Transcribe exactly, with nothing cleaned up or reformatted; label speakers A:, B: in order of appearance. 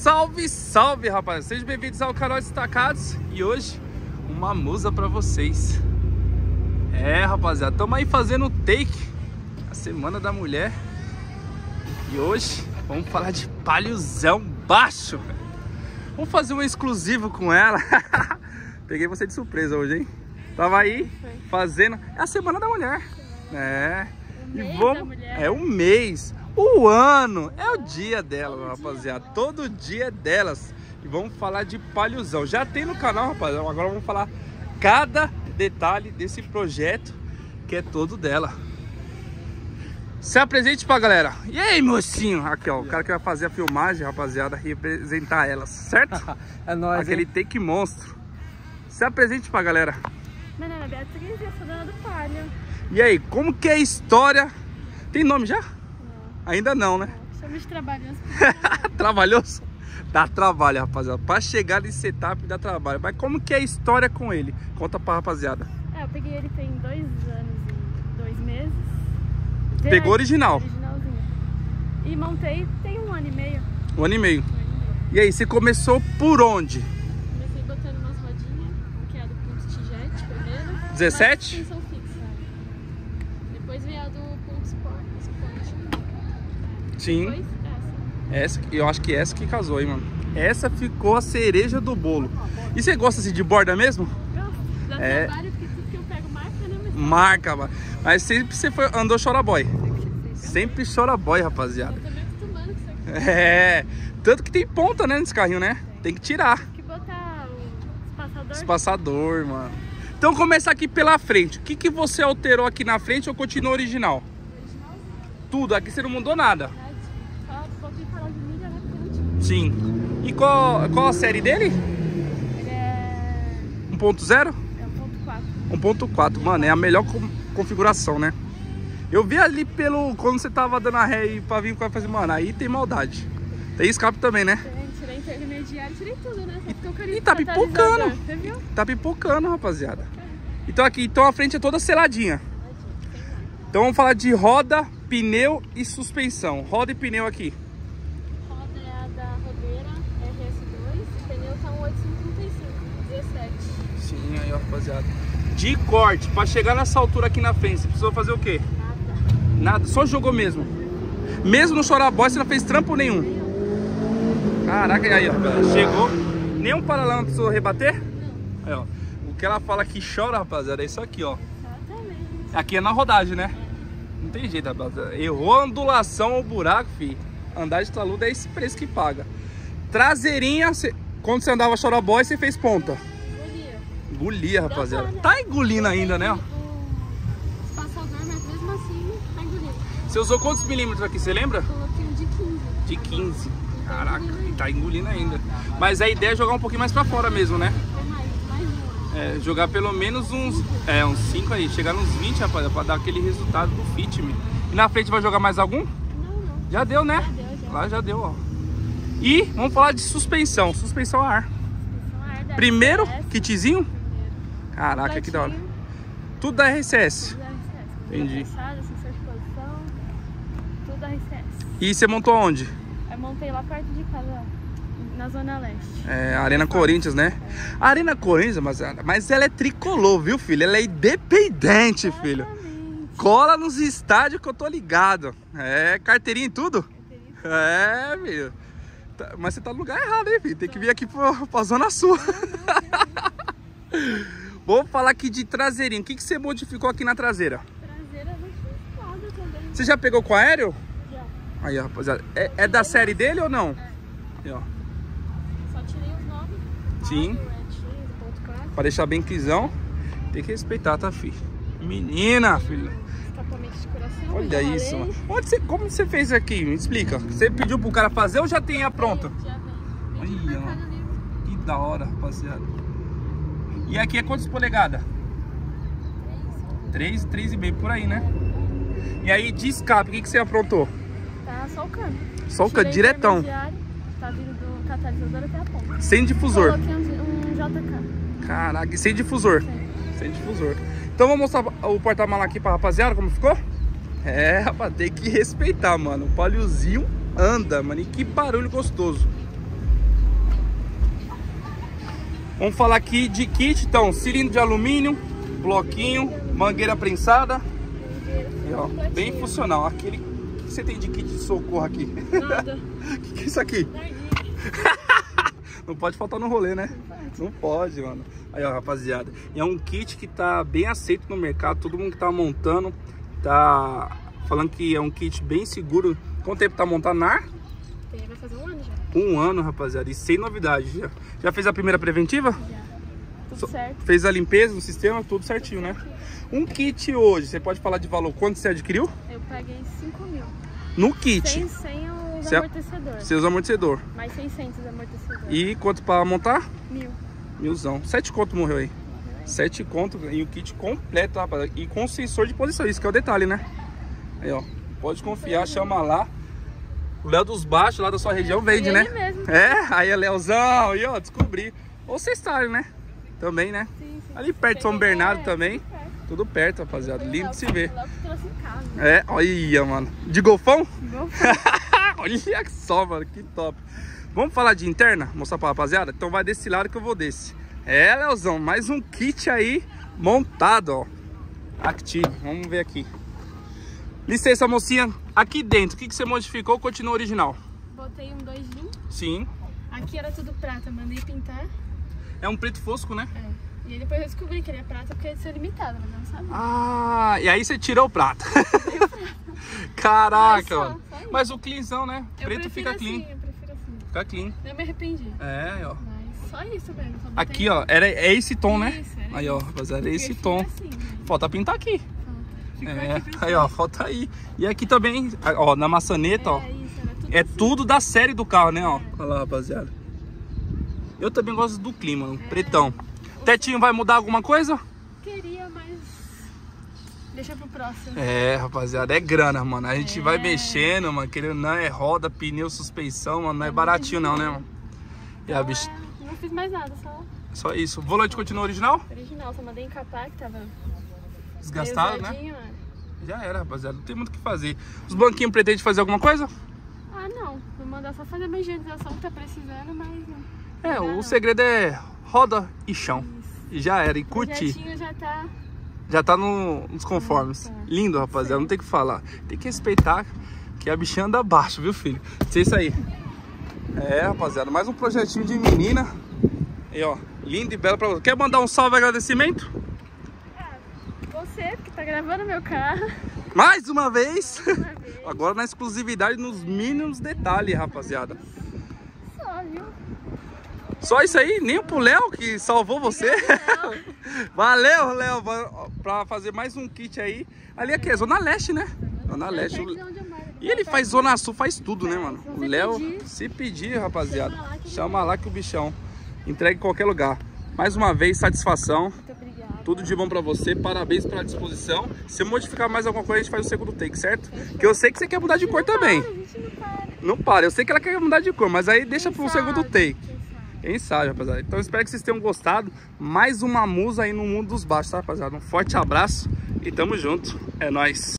A: Salve, salve, rapaz! Sejam bem-vindos ao canal Destacados. E hoje, uma musa pra vocês. É, rapaziada, estamos aí fazendo o take, a Semana da Mulher. E hoje, vamos falar de palhozão baixo. Vamos fazer um exclusivo com ela. Peguei você de surpresa hoje, hein? Tava aí fazendo... É a Semana da Mulher. É. E vamos... É o mês. O ano. É o dia dela, rapaziada. Todo dia é delas. E vamos falar de palhozão. Já tem no canal, rapaziada. Agora vamos falar cada detalhe desse projeto que é todo dela. Se apresente pra galera. E aí, mocinho? Aqui, ó. O cara que vai fazer a filmagem, rapaziada, representar elas, certo?
B: É nóis.
A: Aquele hein? Take monstro. Se apresente pra galera.
C: Meu nome é Beatriz e eu sou dona do palio.
A: E aí, como que é a história? Tem nome já?
C: Não.
A: Ainda não, né?
C: Não. Somos trabalhosos.
A: Trabalhoso? Dá trabalho, rapaziada. Pra chegar nesse setup dá trabalho. Mas como que é a história com ele? Conta pra rapaziada.
C: É, eu peguei ele tem dois anos e dois meses.
A: Pegou original?
C: Originalzinho. E montei tem um ano e meio.
A: Um ano e meio.
C: Um ano e meio.
A: E aí, você começou por onde?
C: Comecei botando umas rodinhas, um que é do Punto Tigete primeiro.
A: dezessete?
C: Suspensão fixa. Depois veio a do Punto Sport. Sport.
A: Sim.
C: Depois
A: Essa,
C: essa.
A: eu acho que essa que casou, hein, mano. Essa ficou a cereja do bolo. E você gosta assim de borda mesmo?
C: Gosto. Dá
A: É.
C: trabalho porque tudo que eu pego marca, né? Mas
A: Marca, mano. Mas sempre você foi, andou choraboy. Sempre choraboy, rapaziada.
C: eu tô me acostumando com isso aqui.
A: É. Tanto que tem ponta, né, nesse carrinho, né? Tem que tirar.
C: Tem que botar o espaçador.
A: Espaçador, mano. Então começar aqui pela frente. O que, que você alterou aqui na frente ou continua original?
C: Originalzinho.
A: Tudo. Aqui você não mudou nada.
C: Só um pouquinho falar de milha, né? Porque eu não tinha.
A: Sim. E qual, qual a série dele?
C: Ele é...
A: um ponto zero?
C: é um ponto quatro.
A: um ponto quatro. Mano, é a melhor com- configuração, né? Eu vi ali pelo... Quando você tava dando a ré e pra vir pra fazer... Mano, aí tem maldade. Tem escape também, né?
C: Tem, tirei intermediário, tirei tudo, né? Só ficou carinho
A: E tá
C: de
A: pipocando.
C: catalisador, você viu?
A: Tá pipocando, rapaziada. Então aqui, então a frente é toda seladinha.
C: Tem mais.
A: Então vamos falar de roda, pneu e suspensão. Roda e pneu aqui.
C: Roda é a da Rodeira R S dois. O pneu tá um oitocentos e trinta e cinco, dezessete.
A: Sim, aí ó, rapaziada. De corte, pra chegar nessa altura aqui na frente, você precisou fazer o quê?
C: Nada.
A: Nada, só jogou mesmo. Mesmo no choraboy, você não fez trampo nenhum. Caraca, aí ó, chegou. Nenhum paralelo não precisou rebater?
C: Não.
A: Aí ó, o que ela fala que chora, rapaziada, é isso aqui, ó.
C: Exatamente.
A: Aqui é na rodagem, né? Não tem jeito, rapaziada. Errou a ondulação ou buraco, fi. Andar de taludo é esse preço que paga. Traseirinha, cê... quando você andava choraboy, você fez ponta.
C: Engolia.
A: Engolia, rapaziada.
C: Dá pra, né?
A: Tá engolindo ainda, né? ó?
C: O espaçador, mas mesmo assim, tá engolindo.
A: Você usou quantos milímetros aqui, você lembra?
C: Coloquei um de quinze.
A: De quinze. Caraca, e tá engolindo ainda. Mas a ideia é jogar um pouquinho mais pra fora mesmo, né?
C: Tem mais, mais um.
A: É, jogar pelo menos uns... É, uns cinco aí. Chegar nos vinte, rapaz, pra dar aquele resultado do fit, me. E na frente vai jogar mais algum?
C: Não, não.
A: Já deu, né?
C: Já deu, já.
A: Lá já deu, ó. E vamos falar de suspensão. Suspensão a ar.
C: São a ar da
A: Primeiro,
C: R C S.
A: kitzinho?
C: Primeiro.
A: Caraca, que da hora.
C: Completinho,
A: Tudo da R C S.
C: tudo da R C S.
A: Entendi.
C: Passada, sensor de posição, tudo da R C S.
A: E você montou onde?
C: Eu montei lá perto de casa, na Zona Leste.
A: É, Arena Corinthians, né? A Arena Corinthians, mas, mas ela é tricolor, viu, filho? Ela é independente, filho.
C: Exatamente.
A: Cola nos estádios que eu tô ligado. É, carteirinha e tudo?
C: Carteirinha.
A: É, filho. Tá- Mas você tá no lugar errado, hein, filho? Tem que vir aqui pra, pra Zona Sul. Vou falar aqui de traseirinha. O que, que você modificou aqui na traseira?
C: Traseira não fiz nada também.
A: Você já pegou com aéreo?
C: Já.
A: Aí, ó, rapaziada. É, é da série dele ou não? Aí, ó.
C: Só tirei os nomes.
A: Sim.
C: Red X, ponto quatro.
A: Pra deixar bem quizão. Tem que respeitar, tá, filho? Menina, filho.
C: Escapamento de coração.
A: Olha
C: já
A: isso,
C: falei.
A: mano. Onde você, como você fez aqui? Me explica. Você pediu pro cara fazer ou já tem a pronta?
C: Já vem. Vem de
A: Olha,
C: Mercado Livre.
A: que da hora, rapaziada. E aqui é quantas polegadas? três, três e meio por aí, né? E aí de escape, o que, que você aprontou?
C: Tá só o cano.
A: Só o
C: Tirei
A: cano, diretão.
C: intermediário, tá vindo do catalisador até a ponta.
A: Sem difusor.
C: Coloquei um, um J K.
A: Caraca, e sem difusor.
C: Sim.
A: Sem difusor. Então vamos mostrar o porta-mala aqui pra rapaziada, como ficou? É, rapaz, tem que respeitar, mano. O paliozinho anda, mano. E que barulho gostoso. Vamos falar aqui de kit, então, cilindro de alumínio, bloquinho, mangueira prensada. E, ó, bem funcional. Aquele, o que você tem de kit de socorro aqui?
C: Nada.
A: O que, que é isso aqui? Não pode faltar no rolê, né? Não pode, mano. Aí, ó, rapaziada. E é um kit que tá bem aceito no mercado. Todo mundo que tá montando tá falando que é um kit bem seguro. Quanto tempo tá montando na ar?
C: Vai fazer um ano já.
A: Um ano, rapaziada. E sem novidade. Já, já fez a primeira preventiva?
C: Já. Tudo certo.
A: Fez a limpeza do sistema, tudo certinho, né? Um kit hoje, você pode falar de valor, quanto você adquiriu?
C: Eu paguei cinco mil.
A: No kit?
C: Sem, sem os
A: Sem-
C: amortecedores.
A: Seus amortecedor.
C: Mais seiscentos amortecedores.
A: E quanto pra montar?
C: Mil.
A: Milzão. Sete conto morreu aí. Sete conto e o kit completo, rapaziada. E com sensor de posição, isso que é o detalhe, né? Aí, ó. Pode confiar, chama lá. O Léo dos Baixos, lá da sua região, vende,
C: ele
A: né?
C: mesmo.
A: É, aí é Léozão, aí, ó, descobri. Ou vocês sabem, né? Também, né?
C: Sim, sim.
A: Ali perto de São
C: Peguei-
A: Bernardo
C: é,
A: também.
C: tudo perto.
A: Tudo perto, rapaziada.
C: Foi
A: Lindo
C: lá,
A: de se ver.
C: Lá que trouxe em casa.
A: É, olha, mano. De golfão?
C: Igual
A: Olha só, mano, que top. Vamos falar de interna? Mostrar pra rapaziada? Então vai desse lado que eu vou desse. É, Leozão, mais um kit aí montado, ó. Active, vamos ver aqui. Licença, mocinha. Aqui dentro, o que, que você modificou ou continua original?
C: Botei um dois G.
A: Sim.
C: Aqui era tudo prata, mandei pintar.
A: É um preto fosco, né?
C: É. E aí depois eu descobri que ele é prata porque ele é limitado, mas eu não sabia.
A: Ah, e aí você tirou o prato. Caraca,
C: Mas só,
A: mano.
C: só isso.
A: Mas o cleanzão, né?
C: Eu
A: Preto
C: prefiro
A: fica
C: assim,
A: clean.
C: eu prefiro assim.
A: Fica clean.
C: Não me arrependi.
A: É, ó.
C: Mas só isso mesmo. Só botei-
A: Aqui, ó, era, é esse tom, né?
C: Isso, era
A: Aí, ó,
C: isso.
A: rapaziada, é
C: Eu
A: esse
C: prefiro
A: tom.
C: assim, né?
A: Falta pintar aqui.
C: Falta. Ficou
A: É,
C: aqui pra
A: aí, ó, falta aí. E aqui também, ó, na maçaneta, ó.
C: É isso, era tudo
A: É
C: assim.
A: tudo da série do carro, né, ó. Olha lá, rapaziada. Eu também gosto do clima, um pretão. Tetinho vai mudar alguma coisa?
C: Queria, mas deixa pro próximo.
A: É, rapaziada, é grana, mano. A gente
C: É.
A: vai mexendo, mano. Querendo não, é roda, pneu, suspensão, mano. Não é baratinho não, né, mano? E a
C: Então,
A: bicha,
C: é, não fiz mais nada, só
A: só isso. O volante continua original?
C: original. Só mandei encapar que tava
A: Desgastado,
C: meio
A: né?
C: zoadinho, é.
A: Já era, rapaziada. Não tem muito o que fazer. Os banquinhos pretendem fazer alguma coisa?
C: Ah, não. Vou mandar só fazer uma higienização que tá precisando, mas não.
A: É,
C: Não,
A: o
C: não.
A: segredo é roda e chão. E já era, e
C: O
A: curtir.
C: projetinho já tá...
A: Já tá no, nos conformes.
C: Ah, tá.
A: Lindo, rapaziada, não tem o que falar. Tem que respeitar que a bichinha anda abaixo, viu, filho? Sei isso aí. É, rapaziada, mais um projetinho de menina. E ó, lindo e belo pra você. Quer mandar um salve e agradecimento?
C: Ah, você, que tá gravando meu carro.
A: Mais uma vez.
C: Uma vez.
A: Agora na exclusividade, nos mínimos detalhes, rapaziada.
C: Só, viu?
A: Só isso aí? Nem pro Léo que salvou você?
C: Léo.
A: Valeu, Léo, pra fazer mais um kit aí. Ali aqui é Zona Leste, né? Zona Leste.
C: Perto de onde eu moro.
A: E ele faz Zona Sul, faz tudo, né, mano?
C: Se
A: O
C: você
A: Léo,
C: pedir,
A: se pedir, rapaziada,
C: chama lá que
A: chama lá que o bichão entrega em qualquer lugar. Mais uma vez, satisfação.
C: Muito obrigada.
A: Tudo de bom pra você, parabéns pela disposição. Se modificar mais alguma coisa, a gente faz o segundo take, certo? Que eu sei que você quer mudar de cor também.
C: Para, a gente não para.
A: Não para, eu sei que ela quer mudar de cor, mas aí deixa
C: Quem
A: pro
C: sabe,
A: segundo take.
C: quem sabe.
A: Quem sabe, rapaziada. Então espero que vocês tenham gostado. Mais uma musa aí no mundo dos baixos, tá, rapaziada? Um forte abraço e tamo junto. É nóis.